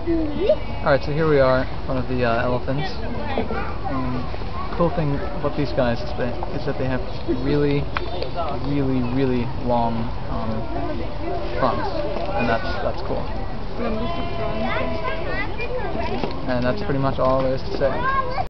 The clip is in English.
Alright, so here we are in front of the elephants. The cool thing about these guys is that they have really long fronts, and that's cool. And that's pretty much all there is to say.